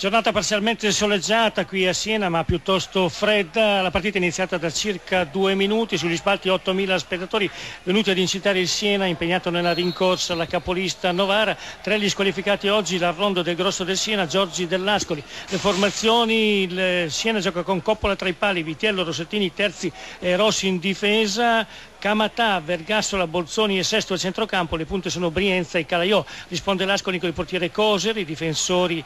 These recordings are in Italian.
Giornata parzialmente soleggiata qui a Siena, ma piuttosto fredda. La partita è iniziata da circa 2 minuti. Sugli spalti 8.000 spettatori venuti ad incitare il Siena, impegnato nella rincorsa alla capolista Novara. 3 gli squalificati oggi, l'Arrondo del Grosso del Siena, Giorgi dell'Ascoli. Le formazioni: il Siena gioca con Coppola tra i pali, Vitiello, Rossettini terzi e Rossi in difesa. Camatà, Vergassola, Bolzoni e Sesto a centrocampo. Le punte sono Brienza e Calaiò. Risponde l'Ascoli con il portiere Coser, i difensori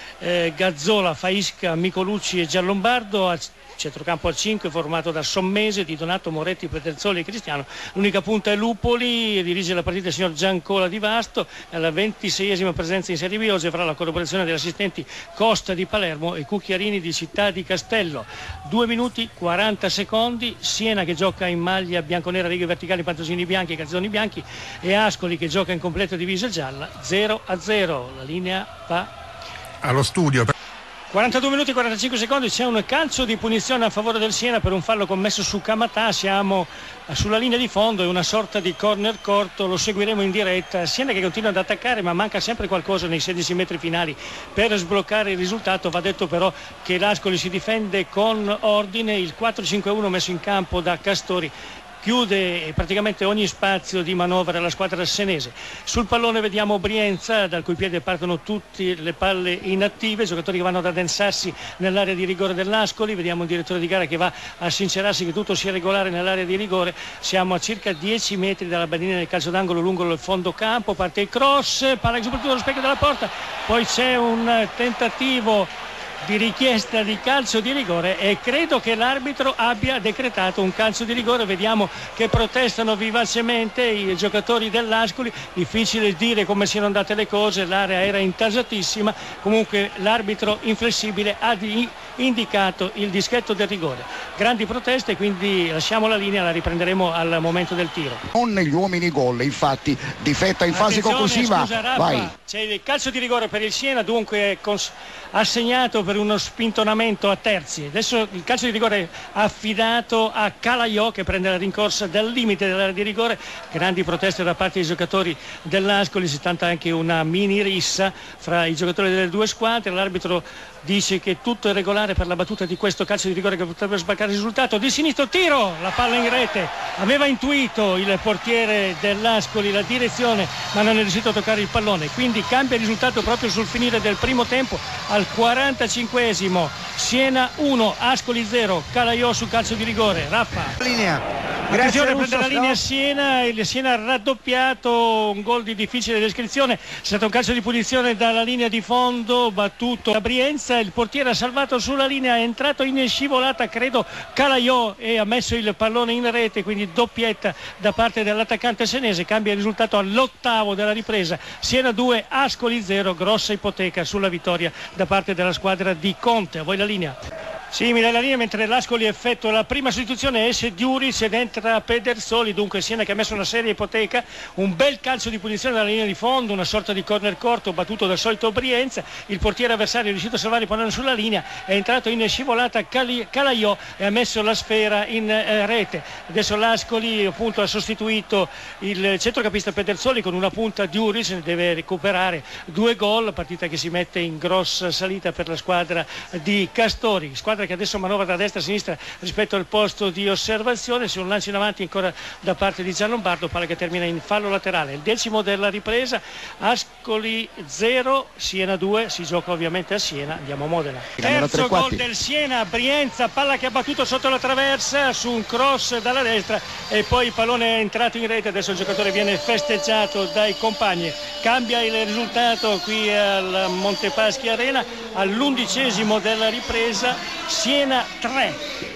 Gazzola, Faisca, Micolucci e Giallombardo. Al centrocampo a 5 formato da Sommese, Di Donato, Moretti, Pederzoli e Cristiano. L'unica punta è Lupoli, dirige la partita il signor Giancola Di Vasto. Alla 26esima presenza in Serie B oggi avrà la collaborazione degli assistenti Costa di Palermo e Cucchiarini di Città di Castello. 2 minuti 40 secondi, Siena che gioca in maglia bianconera, righe verticali, pantosini bianchi e calzoni bianchi, e Ascoli che gioca in completa divisa gialla. 0-0, la linea va allo studio. 42 minuti e 45 secondi, c'è un calcio di punizione a favore del Siena per un fallo commesso su Camatà. Siamo sulla linea di fondo, è una sorta di corner corto, lo seguiremo in diretta. Siena che continua ad attaccare, ma manca sempre qualcosa nei 16 metri finali per sbloccare il risultato. Va detto però che l'Ascoli si difende con ordine. Il 4-5-1 messo in campo da Castori chiude praticamente ogni spazio di manovra alla squadra senese. Sul pallone vediamo Brienza, dal cui piede partono tutte le palle inattive, giocatori che vanno ad addensarsi nell'area di rigore dell'Ascoli. Vediamo il direttore di gara che va a sincerarsi che tutto sia regolare nell'area di rigore. Siamo a circa 10 metri dalla bandierina del calcio d'angolo lungo il fondo campo. Parte il cross, palla soprattutto allo specchio della porta, poi c'è un tentativo di richiesta di calcio di rigore e credo che l'arbitro abbia decretato un calcio di rigore. Vediamo che protestano vivacemente i giocatori dell'Ascoli. Difficile dire come siano andate le cose, l'area era intasatissima, comunque l'arbitro inflessibile ha indicato il dischetto del rigore. Grandi proteste, quindi lasciamo la linea, la riprenderemo al momento del tiro. Non negli uomini gol, infatti difetta in fase conclusiva. Scusa, Raffa, vai. C'è il calcio di rigore per il Siena, dunque assegnato per uno spintonamento a terzi. Adesso il calcio di rigore è affidato a Calaiò che prende la rincorsa dal limite dell'area di rigore. Grandi proteste da parte dei giocatori dell'Ascoli, si tenta anche una mini rissa fra i giocatori delle due squadre. L'arbitro dice che tutto è regolare per la battuta di questo calcio di rigore che potrebbe sbaccare il risultato. Di sinistro tiro, la palla in rete. Aveva intuito il portiere dell'Ascoli la direzione, ma non è riuscito a toccare il pallone, quindi cambia il risultato proprio sul finire del primo tempo. Al 45esimo Siena 1 Ascoli 0, Calaiò sul calcio di rigore. Raffa, attenzione, prende la linea Siena, il Siena ha raddoppiato, un gol di difficile descrizione. È stato un calcio di punizione dalla linea di fondo battuto da Brienza. Il portiere ha salvato sulla linea, è entrato in scivolata credo Calaiò e ha messo il pallone in rete, quindi doppietta da parte dell'attaccante senese. Cambia il risultato all'8º della ripresa, Siena 2 Ascoli 0, grossa ipoteca sulla vittoria da parte della squadra di Conte. A voi la linea. Simile alla linea, mentre l'Ascoli effettua la prima sostituzione, esce Diuric ed entra Pedersoli. Dunque Siena che ha messo una seria ipoteca, un bel calcio di punizione dalla linea di fondo, una sorta di corner corto battuto dal solito Brienza. Il portiere avversario è riuscito a salvare il pallone sulla linea, è entrato in scivolata Calaiò e ha messo la sfera in rete. Adesso l'Ascoli appunto ha sostituito il centrocampista Pedersoli con una punta. Diuric deve recuperare 2 gol, partita che si mette in grossa salita per la squadra di Castori, squadra che adesso manovra da destra a sinistra rispetto al posto di osservazione. C'è un lancio in avanti ancora da parte di Giallombardo, palla che termina in fallo laterale. Il 10° della ripresa, Ascoli 0 Siena 2, si gioca ovviamente a Siena. Andiamo a Modena. Terzo gol del Siena, Brienza, palla che ha battuto sotto la traversa su un cross dalla destra e poi il pallone è entrato in rete. Adesso il giocatore viene festeggiato dai compagni. Cambia il risultato qui al Montepaschi Arena. All'11° della ripresa, Siena 3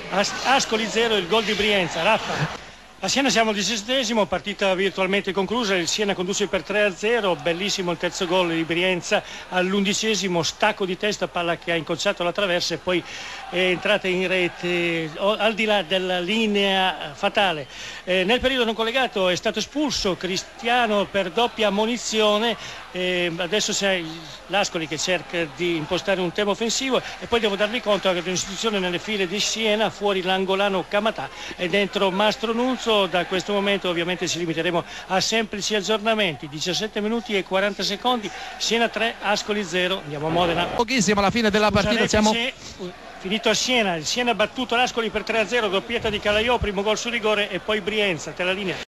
Ascoli 0, il gol di Brienza. Raffa. A Siena siamo al 17°, partita virtualmente conclusa, il Siena conduce per 3-0, bellissimo il terzo gol di Brienza all'11°, stacco di testa, palla che ha incrociato la traversa e poi è entrata in rete al di là della linea fatale. Nel periodo non collegato è stato espulso Cristiano per doppia ammonizione Adesso c'è l'Ascoli che cerca di impostare un tema offensivo, e poi devo darvi conto anche di un'istituzione nelle file di Siena, fuori l'angolano Camatà e dentro Mastro Nunzio. Da questo momento ovviamente ci limiteremo a semplici aggiornamenti. 17 minuti e 40 secondi, Siena 3, Ascoli 0. Andiamo a Modena. Pochissimo alla fine della partita, siamo finito a Siena, il Siena ha battuto l'Ascoli per 3-0, doppietta di Calaiò, primo gol su rigore, e poi Brienza, te la linea.